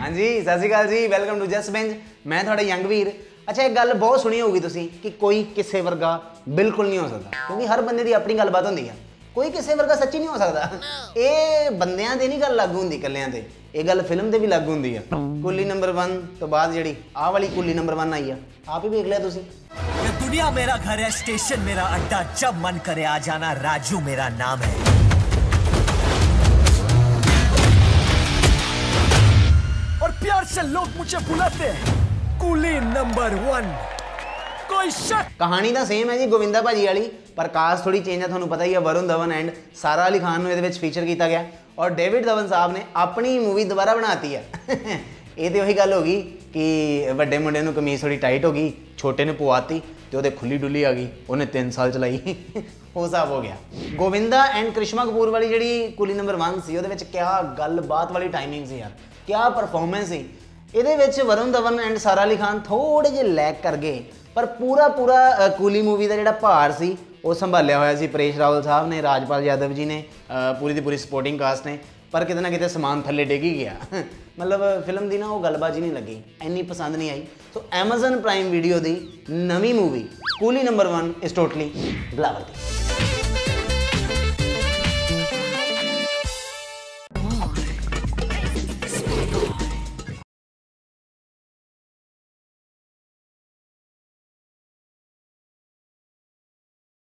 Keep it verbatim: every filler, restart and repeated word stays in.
हाँ जी Sat Sri Akal ji, welcome to just bench. मैं थोड़ा यंग वीर। अच्छा एक गल बहुत सुनी होगी तुसी कि कोई किसे वर्गा बिल्कुल नहीं हो सकता, क्योंकि हर बंदे की अपनी गलबात होंदी है। कोई किसे वर्गा सच्ची नहीं हो सकता। ये बंदियां ते नहीं गल लागू होंदी कल्लियां ते, ये गल फिल्म ते भी लागू होंदी है। कुली नंबर वन तो बाद जिहड़ी आह वाली कुली नंबर वन आई है, आप ही देख लिया तुसी। ये दुनिया मेरा घर है, स्टेशन मेरा अड्डा, जब मन करे आ जाना, राजू मेरा नाम है। और प्यार से लोग मुझे बुलाते हैं कुली नंबर वन। कोई शक? कहानी तो सेम है जी गोविंदा भाजी वाली, पर कास्ट थोड़ी चेंज है। थानू पता ही है वरुण धवन एंड सारा अली खान को ये फीचर किया गया, और डेविड धवन साहब ने अपनी मूवी दोबारा बनाती है। ये तो वही गल होगी कि वड्डे मुंडे नूं कमीज थोड़ी टाइट हो गई, छोटे ने पवाती तो वो खुली डुली आ गई, उन्हें तीन साल चलाई। वो हिसाब हो गया। गोविंदा एंड करिश्मा कपूर वाली जी कुली नंबर वन सी, वो क्या गलबात वाली टाइमिंग सी यार, क्या परफॉर्मेंस सी। ये वरुण धवन एंड सारा अली खान थोड़े जे लैक कर गए, पर पूरा पूरा कुली मूवी का जो भार से वो संभालिया होया सी परेश रावल साहब ने, राजपाल यादव जी ने, पूरी की पूरी सपोर्टिंग कास्ट ने। पर कितना ना कितने समान थले डिग ही गया। मतलब फिल्म की ना वो गलबाजी नहीं लगी, इन्नी पसंद नहीं आई। सो एमेजन प्राइम वीडियो की नवी movie Coolie number one is totally बिलावल दी।